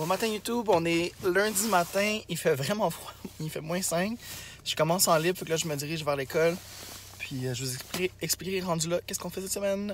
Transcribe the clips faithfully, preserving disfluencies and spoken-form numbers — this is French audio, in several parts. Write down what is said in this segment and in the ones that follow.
Bon matin YouTube, on est lundi matin, il fait vraiment froid, il fait moins cinq. Je commence en libre, donc là je me dirige vers l'école. Puis euh, je vous expliquerai, expliquerai rendu là qu'est-ce qu'on fait cette semaine.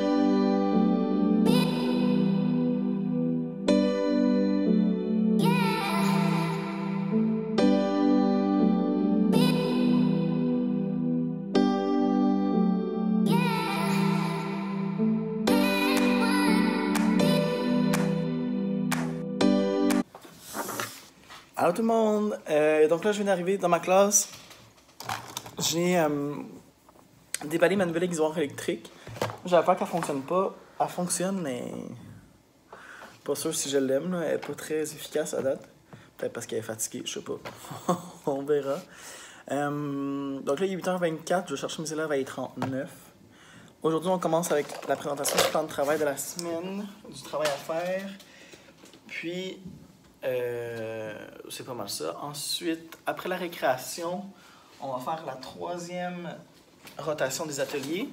Allô tout le monde, euh, donc là je viens d'arriver dans ma classe. J'ai euh, déballé ma nouvelle aiguisoire électrique. J'avais peur qu'elle fonctionne pas. Elle fonctionne, mais pas sûr si je l'aime. Elle est pas très efficace à date. Peut-être parce qu'elle est fatiguée, je sais pas. On verra. Euh, donc là il est huit heures vingt-quatre, je vais chercher mes élèves à I trente-neuf. Aujourd'hui on commence avec la présentation du plan de travail de la semaine, du travail à faire. Puis Euh, c'est pas mal ça. Ensuite, après la récréation, on va faire la troisième rotation des ateliers.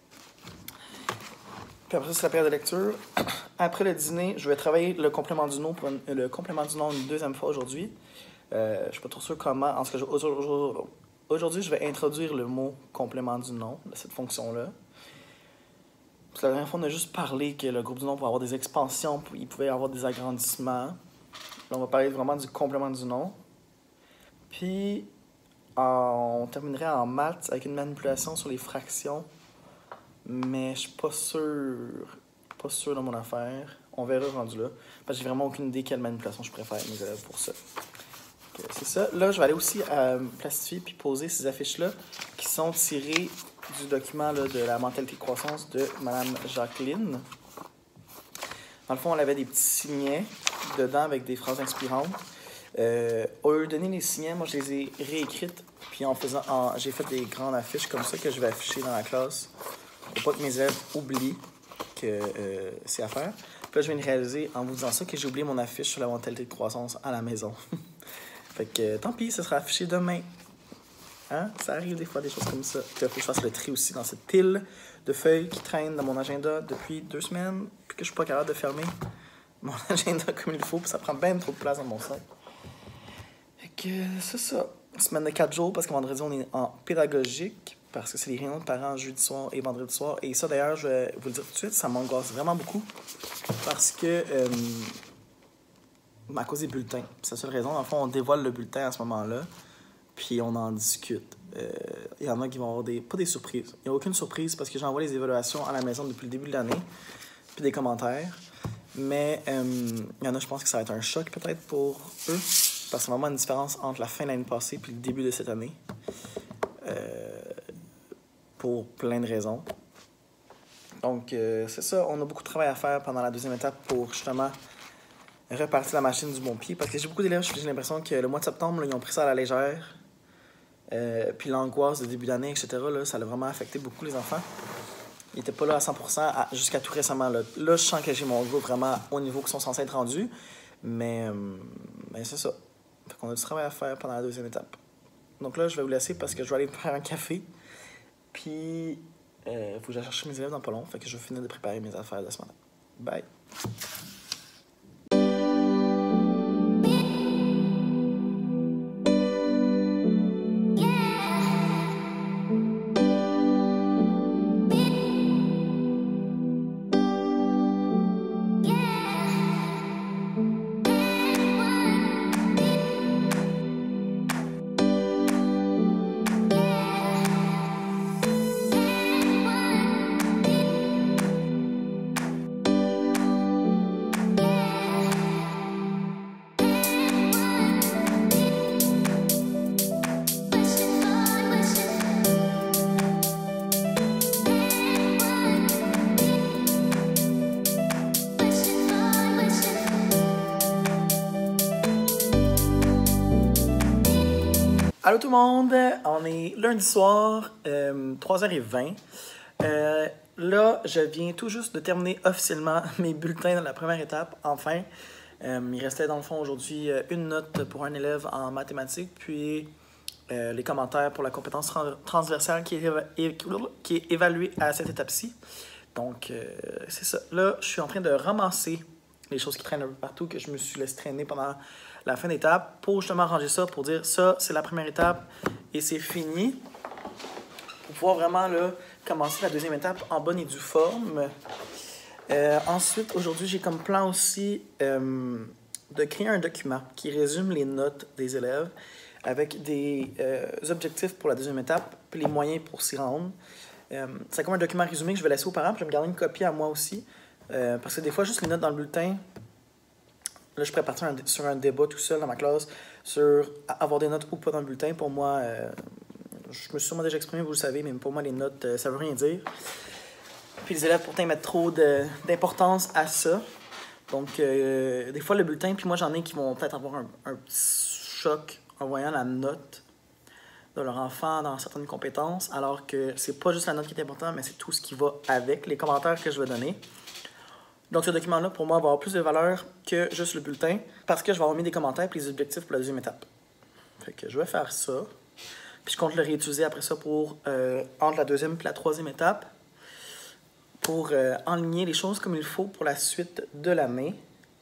Puis après, c'est la période de lecture. Après le dîner, je vais travailler le complément du nom pour une, le complément du nom une deuxième fois aujourd'hui. Euh, je suis pas trop sûr comment. En tout cas, aujourd'hui, aujourd'hui, je vais introduire le mot complément du nom, cette fonction-là. Parce que la dernière fois, on a juste parlé que le groupe du nom pouvait avoir des expansions, il pouvait y avoir des agrandissements. Là, on va parler vraiment du complément du nom. Puis, on terminerait en maths avec une manipulation sur les fractions. Mais je suis pas sûr, pas sûr de mon affaire. On verra rendu là. Parce que j'ai vraiment aucune idée quelle manipulation je préfère mes élèves pour ça. C'est ça. Là, je vais aller aussi euh, plastifier puis poser ces affiches-là qui sont tirées du document là, de la mentalité de croissance de Mme Jacqueline. Dans le fond, elle avait des petits signets dedans avec des phrases inspirantes. Euh, au lieu de donner les signets, moi, je les ai réécrites. Puis en faisant, en, j'ai fait des grandes affiches comme ça que je vais afficher dans la classe. Pour pas que mes élèves oublient que euh, c'est à faire. Puis là, je viens de réaliser en vous disant ça que j'ai oublié mon affiche sur la mentalité de croissance à la maison. Fait que euh, tant pis, ça sera affiché demain. Hein? Ça arrive des fois, des choses comme ça. Puis il faut que je fasse le tri aussi dans cette pile de feuilles qui traînent dans mon agenda depuis deux semaines. Puis que je suis pas capable de fermer mon agenda comme il faut. Puis ça prend bien trop de place dans mon sac. Fait que c'est ça. Semaine de quatre jours parce que vendredi, on est en pédagogique. Parce que c'est les réunions de parents jeudi soir et vendredi soir. Et ça, d'ailleurs, je vais vous le dire tout de suite, ça m'angoisse vraiment beaucoup. Parce que, euh, à cause des bulletins. C'est la seule raison. Dans le fond, on dévoile le bulletin à ce moment-là. Puis on en discute. Il euh, y en a qui vont avoir des... pas des surprises. Il n'y a aucune surprise parce que j'envoie les évaluations à la maison depuis le début de l'année. Puis des commentaires. Mais il euh, y en a, je pense que ça va être un choc peut-être pour eux. Parce que c'est vraiment une différence entre la fin de l'année passée et le début de cette année. Euh, pour plein de raisons. Donc, euh, c'est ça. On a beaucoup de travail à faire pendant la deuxième étape pour justement repartir la machine du bon pied. Parce que j'ai beaucoup d'élèves, j'ai l'impression que le mois de septembre, là, ils ont pris ça à la légère. Euh, puis l'angoisse de début d'année, et cetera, là, ça a vraiment affecté beaucoup les enfants. Ils n'étaient pas là à cent pour cent jusqu'à tout récemment. Là. là, je sens que j'ai mon groupe vraiment au niveau qu'ils sont censés être rendus. Mais, euh, mais c'est ça. Fait qu'on a du travail à faire pendant la deuxième étape. Donc là, je vais vous laisser parce que je vais aller faire un café. Puis, il euh, faut que j'aille chercher mes élèves dans pas long. Fait que je vais finir de préparer mes affaires de la semaine. Bye! Allô tout le monde, on est lundi soir, euh, trois heures vingt. Euh, là, je viens tout juste de terminer officiellement mes bulletins dans la première étape, enfin. Euh, il restait dans le fond aujourd'hui une note pour un élève en mathématiques, puis euh, les commentaires pour la compétence transversale qui est, qui est évaluée à cette étape-ci. Donc, euh, c'est ça. Là, je suis en train de ramasser les choses qui traînent un peu partout, que je me suis laissé traîner pendant la fin d'étape, pour justement ranger ça, pour dire ça, c'est la première étape et c'est fini. Pour pouvoir vraiment là, commencer la deuxième étape en bonne et due forme. Euh, ensuite, aujourd'hui, j'ai comme plan aussi euh, de créer un document qui résume les notes des élèves avec des euh, objectifs pour la deuxième étape et les moyens pour s'y rendre. Euh, c'est comme un document résumé que je vais laisser aux parents, puis je vais me garder une copie à moi aussi. Euh, parce que des fois, juste les notes dans le bulletin, là, je pourrais partir un, sur un débat tout seul dans ma classe sur avoir des notes ou pas dans le bulletin. Pour moi, euh, je me suis sûrement déjà exprimé, vous le savez, mais pour moi, les notes, euh, ça veut rien dire. Puis les élèves, pourtant, ils mettent trop de, d'importance à ça. Donc, euh, des fois, le bulletin, puis moi, j'en ai qui vont peut-être avoir un, un petit choc en voyant la note de leur enfant dans certaines compétences, alors que c'est pas juste la note qui est importante, mais c'est tout ce qui va avec, les commentaires que je vais donner. Donc, ce document-là, pour moi, va avoir plus de valeur que juste le bulletin, parce que je vais avoir mis des commentaires et les objectifs pour la deuxième étape. Fait que je vais faire ça. Puis je compte le réutiliser après ça pour, euh, entre la deuxième et la troisième étape, pour euh, enligner les choses comme il faut pour la suite de l'année.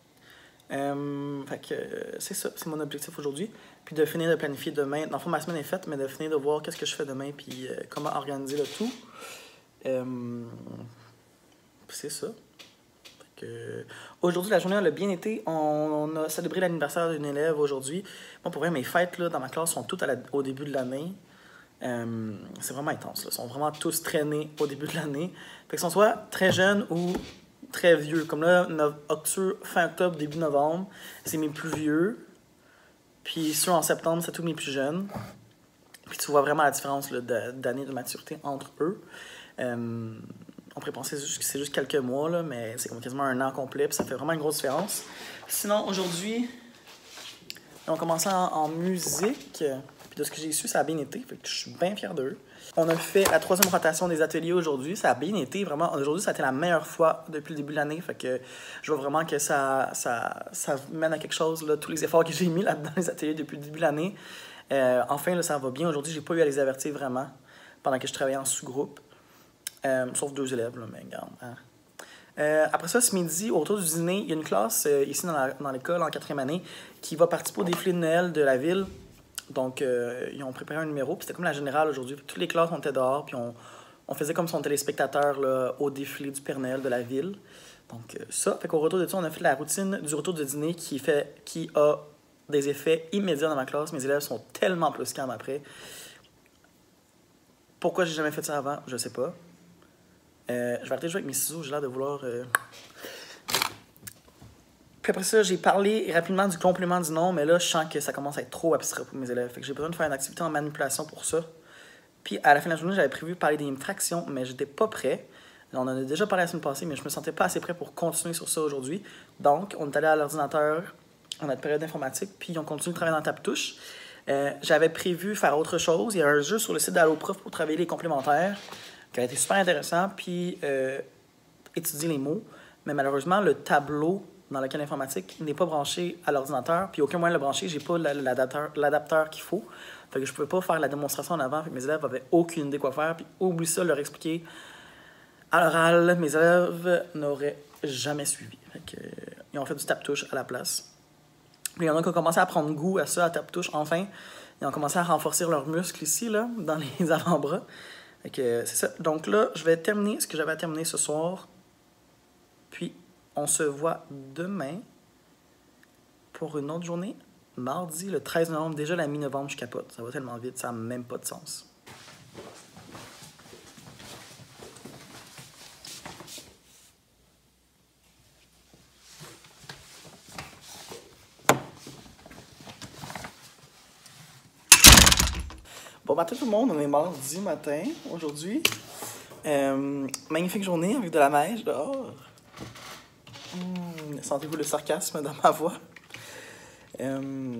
Euh, fait que euh, c'est ça, c'est mon objectif aujourd'hui. Puis de finir de planifier demain. Dans le fond, ma semaine est faite, mais de finir de voir qu'est-ce que je fais demain, puis euh, comment organiser le tout. Euh, c'est ça. Fait que, aujourd'hui, la journée elle a bien été. On, on a célébré l'anniversaire d'une élève aujourd'hui. Moi, pour vrai, mes fêtes là, dans ma classe sont toutes à la, au début de l'année. Euh, c'est vraiment intense. Là. Ils sont vraiment tous traînés au début de l'année. Fait qu'ils sont soit très jeunes ou très vieux. Comme là, octobre, fin octobre, début novembre, c'est mes plus vieux. Puis ceux en septembre, c'est tous mes plus jeunes. Puis tu vois vraiment la différence là, d'année de maturité entre eux. Euh, on pourrait penser que c'est juste quelques mois, là, mais c'est comme quasiment un an complet. Puis ça fait vraiment une grosse différence. Sinon, aujourd'hui, on commence en, en musique. Puis de ce que j'ai su, ça a bien été. Fait que je suis bien fier d'eux. On a fait la troisième rotation des ateliers aujourd'hui. Ça a bien été, vraiment. Aujourd'hui, ça a été la meilleure fois depuis le début de l'année. Fait que je vois vraiment que ça, ça, ça mène à quelque chose, là, tous les efforts que j'ai mis là-dedans les ateliers depuis le début de l'année. Euh, enfin, là, ça va bien. Aujourd'hui, j'ai pas eu à les avertir vraiment pendant que je travaillais en sous-groupe. Euh, sauf deux élèves, là, mais regarde. Hein. Euh, après ça, ce midi, autour du dîner, il y a une classe euh, ici dans, la, dans l'école en quatrième année qui va participer au défilé de Noël de la ville. Donc, euh, ils ont préparé un numéro, puis c'était comme la générale aujourd'hui. Toutes les classes, on était dehors, puis on, on faisait comme si on était les spectateurs là, au défilé du Père Noël de la ville. Donc, euh, ça, fait qu'au retour de ça, on a fait la routine du retour de dîner qui, fait, qui a des effets immédiats dans ma classe. Mes élèves sont tellement plus calmes après. Pourquoi j'ai jamais fait ça avant, je sais pas. Euh, je vais arrêter de jouer avec mes ciseaux, j'ai l'air de vouloir... Euh... Puis après ça, j'ai parlé rapidement du complément du nom, mais là, je sens que ça commence à être trop abstrait pour mes élèves. Fait que j'ai besoin de faire une activité en manipulation pour ça. Puis à la fin de la journée, j'avais prévu parler des fractions, mais j'étais pas prêt. On en a déjà parlé la semaine passée, mais je me sentais pas assez prêt pour continuer sur ça aujourd'hui. Donc, on est allé à l'ordinateur en notre période d'informatique, puis on continue de travailler dans Tape-Touche. Euh, j'avais prévu faire autre chose. Il y a un jeu sur le site d'AlloProf pour travailler les complémentaires, qui a été super intéressant, puis euh, étudier les mots. Mais malheureusement, le tableau dans lequel l'informatique n'est pas branché à l'ordinateur, puis aucun moyen de le brancher, j'ai pas l'adapteur, l'adapteur qu'il faut. Fait que je pouvais pas faire la démonstration en avant, fait que mes élèves avaient aucune idée quoi faire, puis oublie ça, leur expliquer à l'oral, mes élèves n'auraient jamais suivi. Fait que, euh, ils ont fait du tape-touche à la place. Puis il y en a qui ont commencé à prendre goût à ça, à tape-touche, enfin. Ils ont commencé à renforcer leurs muscles ici, là, dans les avant-bras. Fait que c'est ça. Donc là, je vais terminer ce que j'avais à terminer ce soir. Puis, on se voit demain pour une autre journée. Mardi, le treize novembre. Déjà, la mi-novembre, je capote. Ça va tellement vite, ça n'a même pas de sens. Bon matin tout le monde, on est mardi matin aujourd'hui. Euh, magnifique journée avec de la neige dehors. Mmh, sentez-vous le sarcasme dans ma voix? Euh,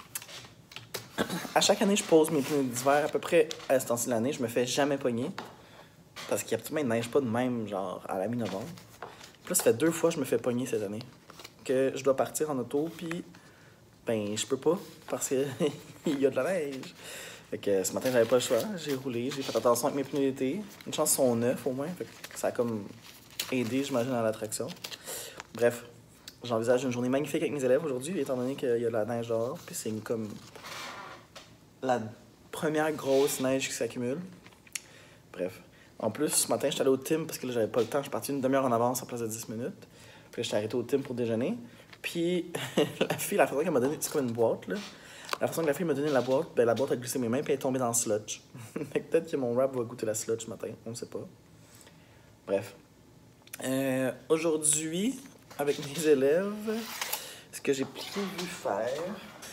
à chaque année, je pose mes pneus d'hiver à peu près à ce temps-ci de l'année. Je me fais jamais pogner. Parce qu'il y a absolument, il neige pas de même, genre à la mi-novembre. Puis là, ça fait deux fois que je me fais pogner cette année. Que je dois partir en auto, puis ben, je peux pas parce qu'il y a de la neige. Fait que ce matin, j'avais pas le choix. J'ai roulé, j'ai fait attention avec mes pneus d'été. Une chance, ils sont neufs au moins. Fait que ça a comme aidé, j'imagine, à l'attraction. Bref, j'envisage une journée magnifique avec mes élèves aujourd'hui, étant donné qu'il y a de la neige dehors. Puis c'est comme la première grosse neige qui s'accumule. Bref. En plus, ce matin, je suis allé au Tim parce que là, j'avais pas le temps. Je suis parti une demi-heure en avance en place de dix minutes. Puis là, je suis arrêté au Tim pour déjeuner. Puis la fille, la façon qu'elle m'a donné, c'est comme une boîte, là. La façon que la fille m'a donné la boîte, ben la boîte a glissé mes mains puis elle est tombée dans le sludge. Peut-être que mon rap va goûter la sludge ce matin, on ne sait pas. Bref. Euh, aujourd'hui, avec mes élèves, ce que j'ai prévu faire...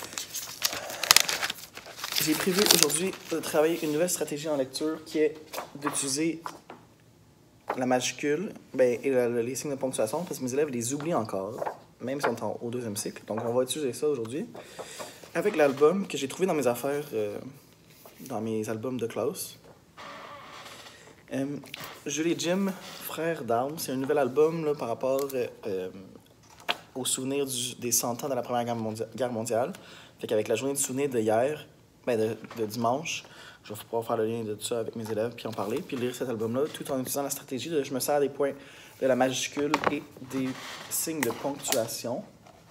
J'ai prévu aujourd'hui de travailler une nouvelle stratégie en lecture qui est d'utiliser la majuscule ben, et la, les signes de ponctuation parce que mes élèves les oublient encore, même s'ils sont en, au deuxième cycle. Donc, on va utiliser ça aujourd'hui avec l'album que j'ai trouvé dans mes affaires, euh, dans mes albums de classe. Euh, Julie et Jim, Frères d'armes, c'est un nouvel album là, par rapport euh, aux souvenirs du, des cent ans de la Première Guerre, mondia- Guerre mondiale. Fait qu'avec la journée de souvenirs de hier, ben de, de dimanche, je vais pouvoir faire le lien de tout ça avec mes élèves, puis en parler, puis lire cet album-là, tout en utilisant la stratégie de je me sers des points de la majuscule et des signes de ponctuation.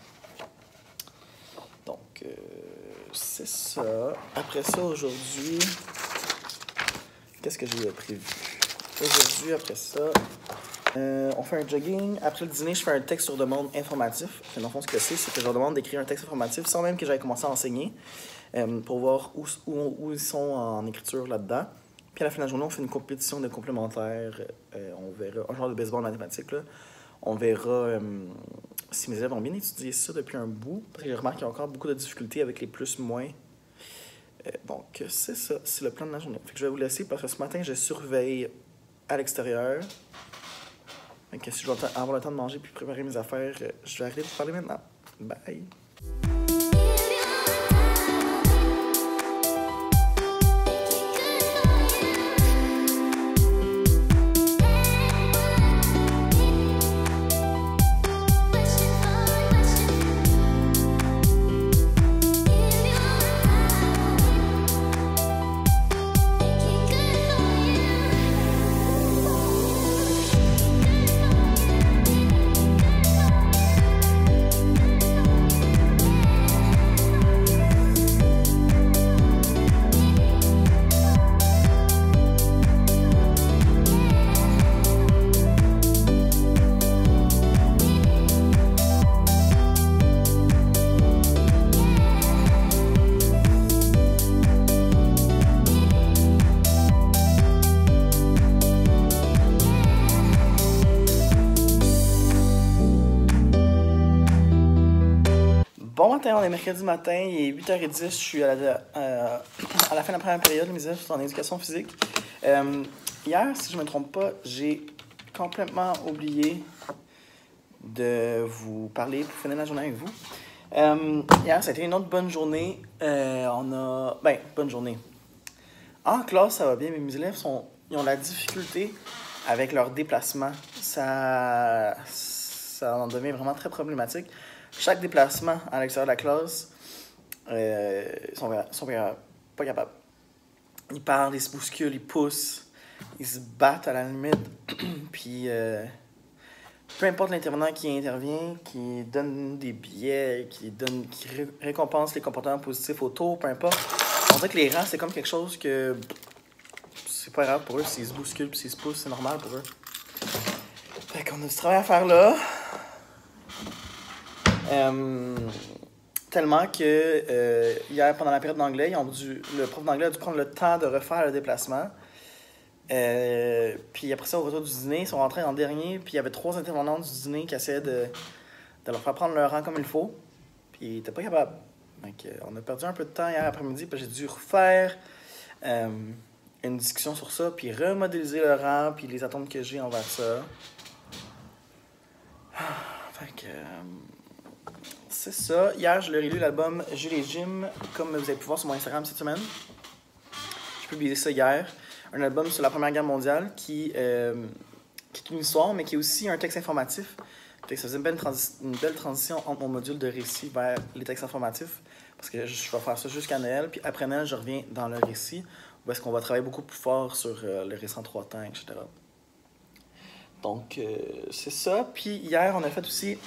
Donc, euh, c'est ça. Après ça, aujourd'hui, qu'est-ce que j'ai prévu? Aujourd'hui, après ça, euh, on fait un jogging. Après le dîner, je fais un texte sur demande informatif. Dans le fond, ce que c'est, c'est que je leur demande d'écrire un texte informatif sans même que j'aille commencer à enseigner. Euh, pour voir où, où, où ils sont en écriture là-dedans. Puis à la fin de la journée, on fait une compétition de complémentaires. Euh, on verra un genre de baseball mathématique. Là. On verra euh, si mes élèves ont bien étudié ça depuis un bout. Parce que je remarque qu'il y a encore beaucoup de difficultés avec les plus-moins. Euh, donc, c'est ça. C'est le plan de la journée. Fait que je vais vous laisser parce que ce matin, je surveille à l'extérieur. Donc, si je dois avoir le temps de manger puis préparer mes affaires, je vais arrêter de vous parler maintenant. Bye! Bon matin, on est mercredi matin, il est huit heures dix, je suis à la, euh, à la fin de la première période, mes élèves sont en éducation physique. Euh, hier, si je ne me trompe pas, j'ai complètement oublié de vous parler pour finir la journée avec vous. Euh, hier, ça a été une autre bonne journée. Euh, on a... Ben, bonne journée. En classe, ça va bien, mais mes élèves sont, ils ont la difficulté avec leur déplacement. Ça, ça en devient vraiment très problématique. Chaque déplacement à l'extérieur de la classe, euh, ils sont, sont pas capables. Ils parlent, ils se bousculent, ils poussent, ils se battent à la limite. Puis, euh, peu importe l'intervenant qui intervient, qui donne des billets, qui, donne, qui ré récompense les comportements positifs autour, peu importe. On dirait que les rangs, c'est comme quelque chose que c'est pas grave pour eux. S'ils se bousculent, s'ils se poussent, c'est normal pour eux. Fait qu'on a du travail à faire là. Euh, tellement que euh, hier, pendant la période d'anglais, le prof d'anglais a dû prendre le temps de refaire le déplacement. Euh, puis après ça, au retour du dîner, ils sont rentrés en dernier. Puis il y avait trois intervenants du dîner qui essayaient de, de leur faire prendre leur rang comme il faut. Puis ils n'étaient pas capables. Donc, euh, on a perdu un peu de temps hier après-midi. Puis j'ai dû refaire euh, une discussion sur ça. Puis remodéliser le rang. Puis les attentes que j'ai envers ça. Fait que... Euh, c'est ça. Hier, je leur ai lu l'album Julie et Jim, comme vous avez pu voir sur mon Instagram cette semaine. J'ai publié ça hier. Un album sur la Première Guerre mondiale qui, euh, qui est une histoire, mais qui est aussi un texte informatif. Ça faisait une belle, une belle transition entre mon module de récit vers les textes informatifs, parce que je vais faire ça jusqu'à Noël, puis après Noël, je reviens dans le récit, où est-ce qu'on va travailler beaucoup plus fort sur euh, le récit en trois temps, et cetera. Donc, euh, c'est ça. Puis hier, on a fait aussi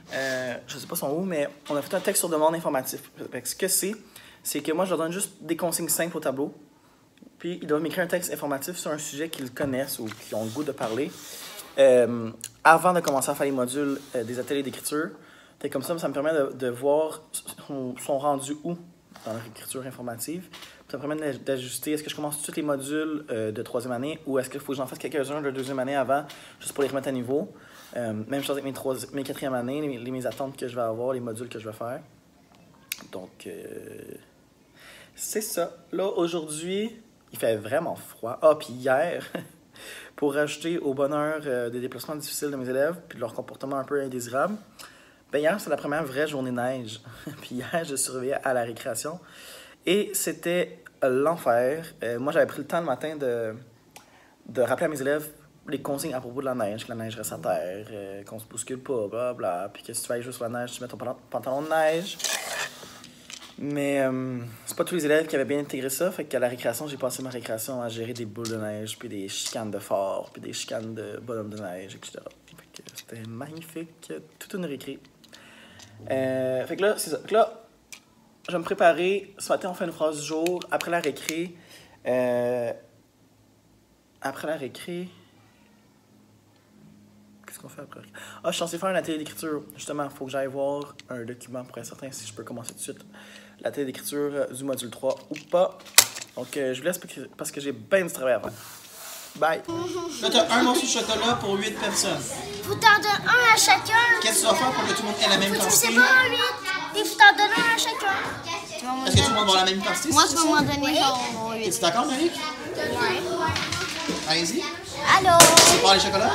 Euh, je sais pas son où, mais on a fait un texte sur demande informatif. Fait que ce que c'est, c'est que moi, je leur donne juste des consignes simples au tableau. Puis, ils doivent m'écrire un texte informatif sur un sujet qu'ils connaissent ou qui ont le goût de parler euh, avant de commencer à faire les modules euh, des ateliers d'écriture. Fait comme ça, ça me permet de, de voir son, son rendu où dans leur écriture informative. Puis ça me permet d'ajuster, est-ce que je commence tous les modules euh, de troisième année ou est-ce qu'il faut que j'en fasse quelques-uns de deuxième année avant, juste pour les remettre à niveau. Euh, même chose avec mes, trois, mes quatrième années, les, les, mes attentes que je vais avoir, les modules que je vais faire. Donc, euh, c'est ça. Là, aujourd'hui, il fait vraiment froid. Ah, puis hier, pour rajouter au bonheur euh, des déplacements difficiles de mes élèves puis de leur comportement un peu indésirable, ben hier, c'est la première vraie journée neige. Puis hier, je surveillais à la récréation. Et c'était l'enfer. Euh, moi, j'avais pris le temps le matin de, de rappeler à mes élèves les consignes à propos de la neige, que la neige reste à terre, euh, qu'on se bouscule pas, blablabla. Puis que si tu vas aller jouer sur la neige, tu mets ton pantalon de neige. Mais euh, c'est pas tous les élèves qui avaient bien intégré ça. Fait qu'à la récréation, j'ai passé ma récréation à gérer des boules de neige, puis des chicanes de phare, puis des chicanes de bonhomme de neige, et cetera. Fait que c'était magnifique. Toute une récré. Euh, fait que là, c'est ça. Fait que là, je vais me préparer. Ce matin, on fait une phrase du jour. Après la récré. Euh, après la récré. Qu'est-ce qu'on fait après? Ah, je suis censé faire un atelier d'écriture. Justement, il faut que j'aille voir un document pour être certain si je peux commencer tout de suite l'atelier d'écriture du module trois ou pas. Donc, euh, je vous laisse parce que j'ai bien du travail à faire. Bye! Là, tu as un morceau de chocolat pour huit personnes. Faut t'en donner un à chacun. Qu'est-ce que tu vas faire pour que tout le monde ait la même quantité? C'est pas huit. Il faut t'en donner un à chacun. Est-ce que tout le monde va avoir la même quantité? Moi, tu vas m'en donner genre huit. Es-tu d'accord, Marie? Ouais. Allez-y. Allô? Tu parles les chocolats?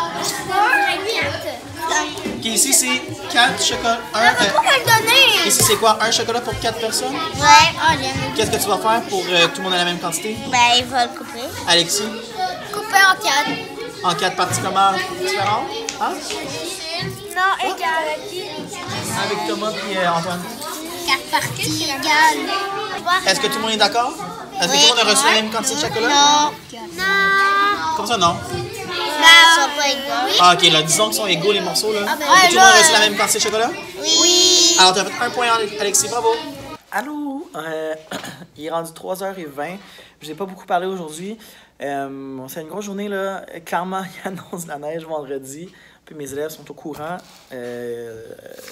un. Ok, ici c'est quatre chocolats. Un, On peut pas me le donner. Ici c'est quoi? Un chocolat pour quatre personnes? Ouais. Oh, j'aime. Qu'est-ce que tu vas faire pour euh, tout le monde ait la même quantité? Ben, il va le couper. Alexis? Couper en quatre. En quatre parties comment différentes? Hein? Non, égal. Avec Thomas et euh, Antoine. Quatre parties égales. Est-ce que tout le monde est d'accord? Est-ce que tout le monde a reçu la même quantité de chocolat? Non. Non. Comme ça, non? Non. Ils sont pas égaux. Ah, ok, là, disons qu'ils sont égaux les morceaux, là. Ah, ben, Et tout le monde a reçu là, la même quantité de chocolat? Oui. Alors, tu as fait un point, Alexis, bravo. Allô? Euh, il est rendu trois heures vingt. Je n'ai pas beaucoup parlé aujourd'hui. Euh, c'est une grosse journée, là. Clairement, il annonce la neige vendredi. Puis mes élèves sont au courant. Euh,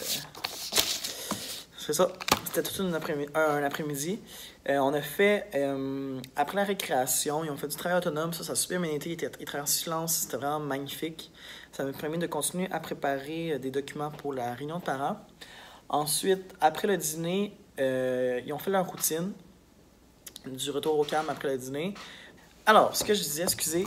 c'est ça. C'était tout une après un après-midi. Euh, on a fait, euh, après la récréation, ils ont fait du travail autonome. Ça, ça a super bien été. Ils travaillaient en silence. C'était vraiment magnifique. Ça m'a permis de continuer à préparer des documents pour la réunion de parents. Ensuite, après le dîner, euh, ils ont fait leur routine du retour au calme après le dîner. Alors, ce que je disais, excusez,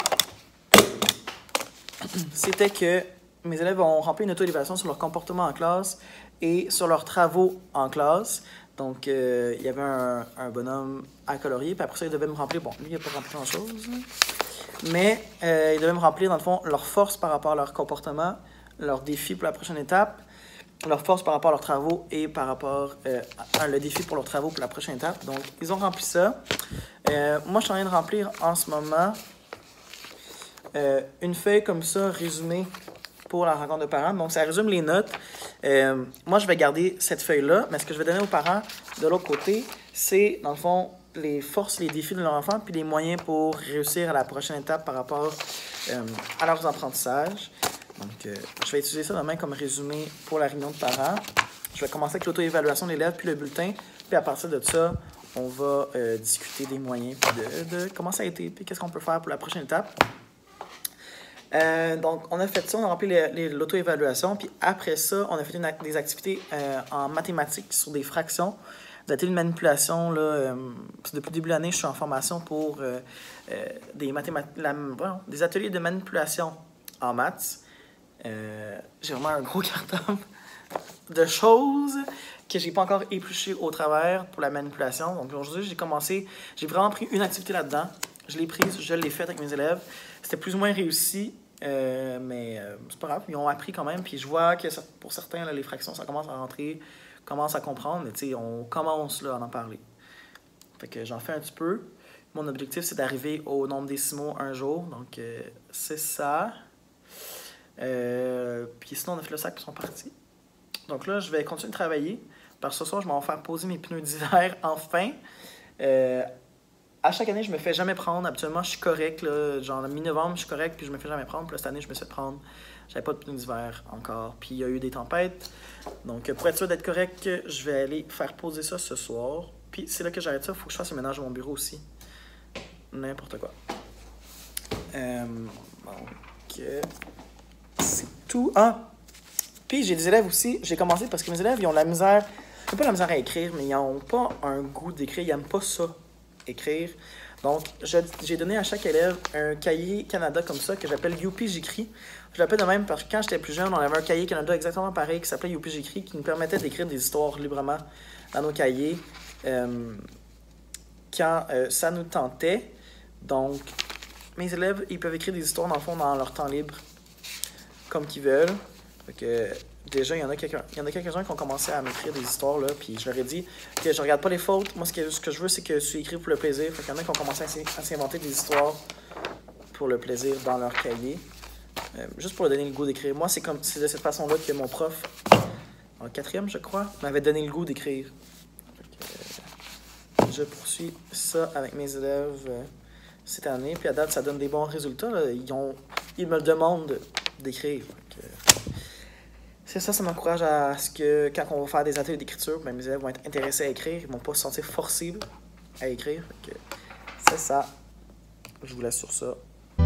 c'était que mes élèves ont rempli une auto-évaluation sur leur comportement en classe et sur leurs travaux en classe. Donc, euh, il y avait un, un bonhomme à colorier, puis après ça, ils devaient me remplir. Bon, lui, il n'a pas rempli grand-chose, mais euh, ils devaient me remplir, dans le fond, leurs forces par rapport à leur comportement, leurs défis pour la prochaine étape, leurs forces par rapport à leurs travaux et par rapport euh, à le défi pour leurs travaux pour la prochaine étape. Donc, ils ont rempli ça. Euh, moi, je suis en train de remplir en ce moment euh, une feuille comme ça, résumée pour la rencontre de parents. Donc, ça résume les notes. Euh, moi, je vais garder cette feuille-là, mais ce que je vais donner aux parents de l'autre côté, c'est, dans le fond, les forces, les défis de leur enfant, puis les moyens pour réussir à la prochaine étape par rapport euh, à leurs apprentissages. Donc, euh, je vais utiliser ça demain comme résumé pour la réunion de parents. Je vais commencer avec l'auto-évaluation de l'élève, puis le bulletin. Puis à partir de ça, on va euh, discuter des moyens, puis de, de comment ça a été, puis qu'est-ce qu'on peut faire pour la prochaine étape. Euh, donc, on a fait ça, on a rempli l'auto-évaluation, puis après ça, on a fait une, des activités euh, en mathématiques sur des fractions, des ateliers de manipulation. Là, euh, depuis le début de l'année, je suis en formation pour euh, euh, des, la, bon, des ateliers de manipulation en maths. Euh, j'ai vraiment un gros cartable de choses que j'ai pas encore épluché au travers pour la manipulation. Donc aujourd'hui, j'ai commencé, j'ai vraiment pris une activité là-dedans. Je l'ai prise, je l'ai faite avec mes élèves. C'était plus ou moins réussi, euh, mais euh, c'est pas grave. Ils ont appris quand même. Puis je vois que pour certains, là, les fractions, ça commence à rentrer, commence à comprendre. Mais tu sais, on commence là, à en parler. Fait que j'en fais un petit peu. Mon objectif, c'est d'arriver au nombre décimaux un jour. Donc euh, c'est ça. Euh, puis sinon, on a fait le sac, puis ils sont partis. Donc là, je vais continuer de travailler. Parce que ce soir, je m'en vais faire poser mes pneus d'hiver enfin. Euh, à chaque année, je me fais jamais prendre. Habituellement, je suis correct. Là, genre, mi-novembre, je suis correct, puis je me fais jamais prendre. Puis là, cette année, je me suis fait prendre. J'avais pas de pneus d'hiver encore. Puis il y a eu des tempêtes. Donc, pour être sûr d'être correct, je vais aller faire poser ça ce soir. Puis c'est là que j'arrête ça. Il faut que je fasse le ménage de mon bureau aussi. N'importe quoi. Euh, donc, euh, c'est tout. Ah! Puis j'ai des élèves aussi. J'ai commencé parce que mes élèves, ils ont la misère. Ils n'ont pas la misère à écrire, mais ils n'ont pas un goût d'écrire. Ils n'aiment pas ça, écrire. Donc, je- j'ai donné à chaque élève un cahier Canada comme ça que j'appelle Youpi J'écris. Je l'appelle de même parce que quand j'étais plus jeune, on avait un cahier Canada exactement pareil qui s'appelait Youpi J'écris qui nous permettait d'écrire des histoires librement dans nos cahiers euh, quand euh, ça nous tentait. Donc, mes élèves, ils peuvent écrire des histoires dans le fond dans leur temps libre comme qu'ils veulent. Fait que, déjà, il y en a quelqu'un, il y en a quelques-uns qui ont commencé à m'écrire des histoires, là, puis je leur ai dit que je regarde pas les fautes. Moi, ce que, ce que je veux, c'est que tu écris pour le plaisir. Fait qu'il y en a qui ont commencé à s'in- à s'inventer des histoires pour le plaisir dans leur cahier. Euh, juste pour leur donner le goût d'écrire. Moi, c'est comme c'est de cette façon-là que mon prof, en quatrième, je crois, m'avait donné le goût d'écrire. Fait que, euh, je poursuis ça avec mes élèves euh, cette année. Puis à date, ça donne des bons résultats. Là. Ils, ont, ils me le demandent d'écrire. Fait que, c'est ça, ça m'encourage à ce que quand on va faire des ateliers d'écriture, ben, mes élèves vont être intéressés à écrire, ils vont pas se sentir forcés à écrire. Fait que c'est ça. Je vous laisse sur ça.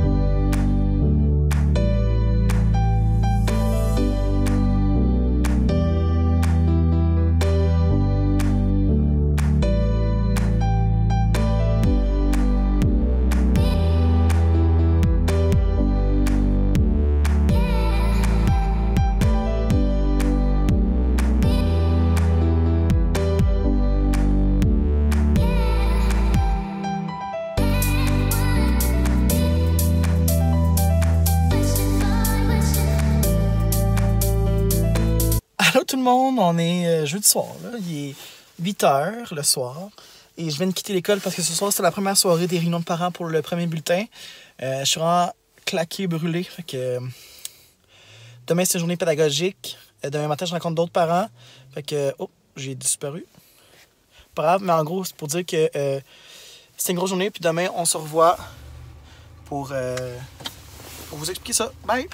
Allô tout le monde, on est euh, jeudi soir, là. Il est huit heures le soir et je viens de quitter l'école parce que ce soir c'est la première soirée des réunions de parents pour le premier bulletin. Euh, je suis vraiment claqué, brûlé. Fait que, euh, demain c'est une journée pédagogique. Euh, demain matin je rencontre d'autres parents. Fait que, oh, j'ai disparu. Pas grave, mais en gros c'est pour dire que euh, c'est une grosse journée. Puis demain on se revoit pour, euh, pour vous expliquer ça. Bye!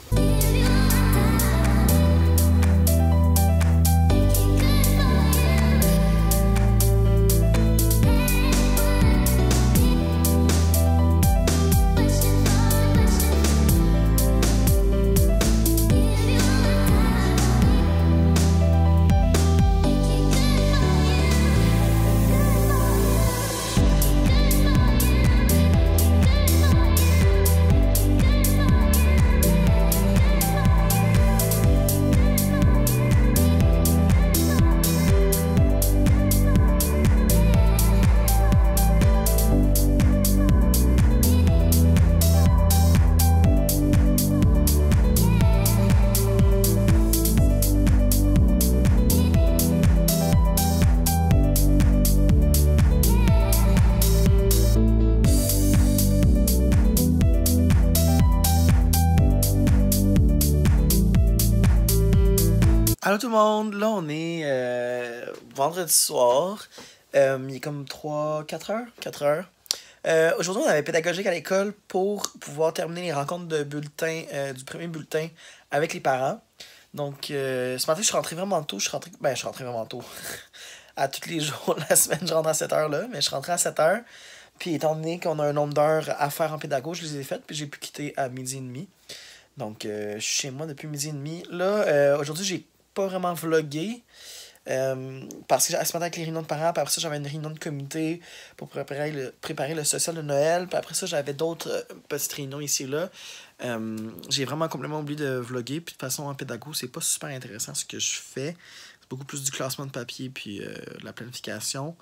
Allô tout le monde, là on est euh, vendredi soir, euh, il est comme trois, quatre heures, quatre heures. Euh, aujourd'hui on avait pédagogique à l'école pour pouvoir terminer les rencontres de bulletin, euh, du premier bulletin avec les parents. Donc euh, ce matin je suis rentré vraiment tôt, je suis rentré, ben je suis rentré vraiment tôt, à tous les jours de la semaine je rentre à sept heures là, mais je suis rentré à sept heures. Puis étant donné qu'on a un nombre d'heures à faire en pédago, je les ai faites, puis j'ai pu quitter à midi et demi. Donc euh, je suis chez moi depuis midi et demi. Là, euh, aujourd'hui j'ai pas vraiment vlogué euh, parce que ce matin avec les réunions de parents, puis après ça j'avais une réunion de comité pour préparer le, préparer le social de Noël, puis après ça j'avais d'autres euh, petites réunions ici et là. Euh, j'ai vraiment complètement oublié de vloguer, puis de toute façon en pédago c'est pas super intéressant ce que je fais, c'est beaucoup plus du classement de papier puis euh, de la planification.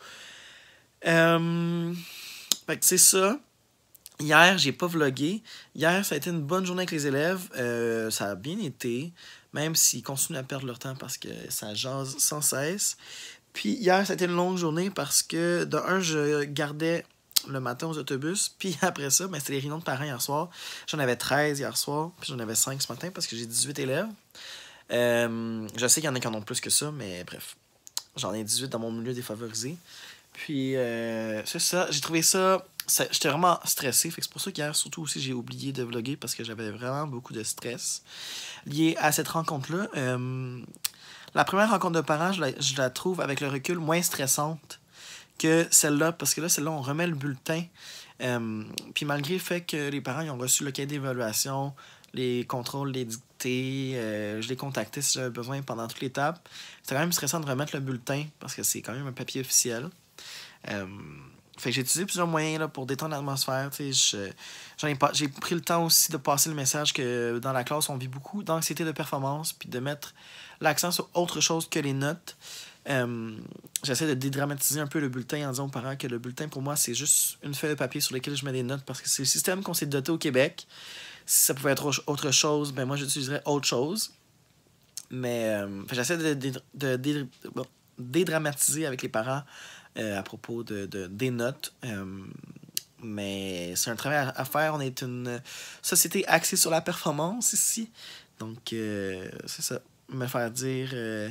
Euh, fait que c'est ça. Hier, j'ai pas vlogué. Hier, ça a été une bonne journée avec les élèves. Euh, ça a bien été, même s'ils continuent à perdre leur temps parce que ça jase sans cesse. Puis hier, ça a été une longue journée parce que, de un, je gardais le matin aux autobus. Puis après ça, ben, c'était les réunions de parents hier soir. J'en avais treize hier soir, puis j'en avais cinq ce matin parce que j'ai dix-huit élèves. Euh, je sais qu'il y en a qui en ont plus que ça, mais bref. J'en ai dix-huit dans mon milieu défavorisé. Puis, euh, c'est ça. J'ai trouvé ça... ça J'étais vraiment stressé. Fait que c'est pour ça qu'hier, surtout aussi, j'ai oublié de vlogger parce que j'avais vraiment beaucoup de stress lié à cette rencontre-là. Euh, la première rencontre de parents, je la, je la trouve, avec le recul, moins stressante que celle-là. Parce que là, celle-là, on remet le bulletin. Euh, puis malgré le fait que les parents ils ont reçu le cahier d'évaluation, les contrôles, les dictées, euh, je les contactais si j'avais besoin pendant toute l'étape. C'était quand même stressant de remettre le bulletin parce que c'est quand même un papier officiel. Euh, fait que j'ai utilisé plusieurs moyens là, pour détendre l'atmosphère. J'ai pris le temps aussi de passer le message que dans la classe, on vit beaucoup d'anxiété de performance puis de mettre l'accent sur autre chose que les notes. Euh, J'essaie de dédramatiser un peu le bulletin en disant aux parents que le bulletin, pour moi, c'est juste une feuille de papier sur laquelle je mets des notes parce que c'est le système qu'on s'est doté au Québec. Si ça pouvait être autre chose, ben moi, j'utiliserais autre chose. Mais euh, j'essaie de, de, de, de, de dédramatiser avec les parents euh, à propos de, de, des notes. Euh, mais c'est un travail à faire. On est une société axée sur la performance ici. Donc, euh, c'est ça. Me faire dire... Euh,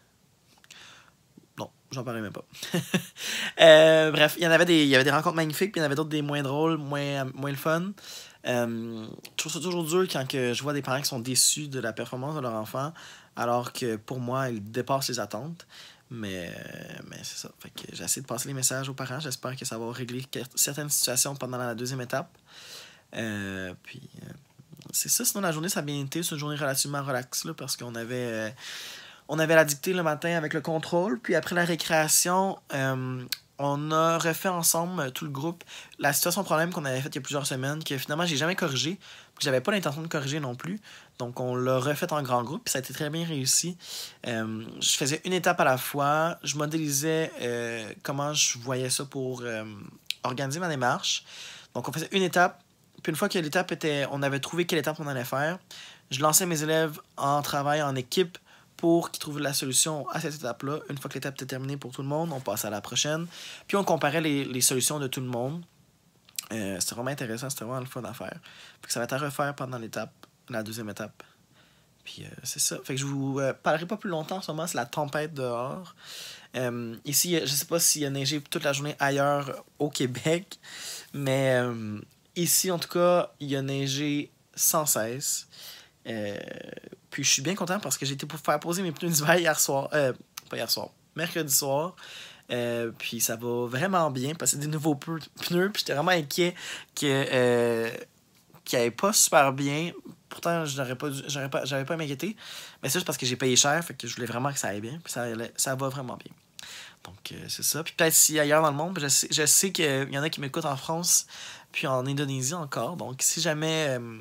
Non, j'en parlais même pas. euh, bref, il y en avait des, il y avait des rencontres magnifiques, puis il y en avait d'autres des moins drôles, moins, moins le fun. Euh, je trouve ça toujours dur quand que je vois des parents qui sont déçus de la performance de leur enfant, alors que pour moi, ils dépassent les attentes. Mais, mais c'est ça. Fait que j'essaie de passer les messages aux parents. J'espère que ça va régler certaines situations pendant la deuxième étape. Euh, puis, euh, c'est ça. Sinon, la journée, ça a bien été. C'est une journée relativement relaxe, là, parce qu'on avait... Euh, On avait la dictée le matin avec le contrôle, puis après la récréation, euh, on a refait ensemble, tout le groupe, la situation problème qu'on avait faite il y a plusieurs semaines, que finalement j'ai jamais corrigé, que j'avais pas l'intention de corriger non plus. Donc on l'a refait en grand groupe, puis ça a été très bien réussi. Euh, je faisais une étape à la fois, je modélisais euh, comment je voyais ça pour euh, organiser ma démarche. Donc on faisait une étape, puis une fois que l'étape était, on avait trouvé quelle étape on allait faire, je lançais mes élèves en travail, en équipe, pour qu'ils trouvent la solution à cette étape-là. Une fois que l'étape était terminée pour tout le monde, on passe à la prochaine. Puis on comparait les, les solutions de tout le monde. Euh, c'était vraiment intéressant, c'était vraiment le fun à faire. Puis ça va être à refaire pendant l'étape, la deuxième étape. Puis euh, c'est ça. Fait que je vous euh, parlerai pas plus longtemps en ce moment, c'est la tempête dehors. Euh, ici, je sais pas s'il a neigé toute la journée ailleurs au Québec, mais euh, ici, en tout cas, il a neigé sans cesse. Euh, puis je suis bien content parce que j'ai été pour faire poser mes pneus d'hiver hier soir. Euh, pas hier soir, mercredi soir. Euh, puis ça va vraiment bien parce que c'est des nouveaux pneus. Puis j'étais vraiment inquiet que, euh, qu'ils n'aillent pas super bien. Pourtant, je n'aurais pas, j'aurais pas, j'avais pas à m'inquiéter. Mais c'est juste parce que j'ai payé cher. Fait que je voulais vraiment que ça aille bien. Puis ça, ça va vraiment bien. Donc euh, c'est ça. Puis peut-être si ailleurs dans le monde, je sais, je sais qu'il y en a qui m'écoutent en France. Puis en Indonésie encore. Donc si jamais... Euh,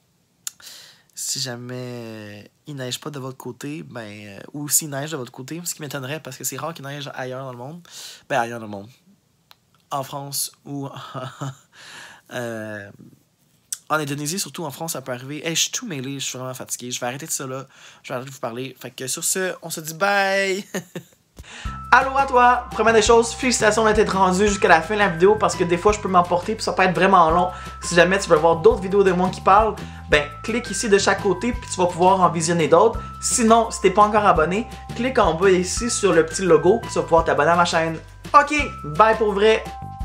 Si jamais il neige pas de votre côté, ben euh, ou s'il neige de votre côté, ce qui m'étonnerait parce que c'est rare qu'il neige ailleurs dans le monde, ben ailleurs dans le monde, en France ou euh, en Indonésie, surtout en France, ça peut arriver. Hey, je suis tout mêlé, je suis vraiment fatigué, je vais arrêter de ça là, je vais arrêter de vous parler. Fait que sur ce, on se dit bye. Allô à toi! Première des choses, félicitations d'être rendu jusqu'à la fin de la vidéo parce que des fois je peux m'emporter puis ça peut être vraiment long. Si jamais tu veux voir d'autres vidéos de moi qui parlent, ben clique ici de chaque côté puis tu vas pouvoir en visionner d'autres. Sinon, si t'es pas encore abonné, clique en bas ici sur le petit logo, tu vas pouvoir t'abonner à ma chaîne. Ok, bye pour vrai!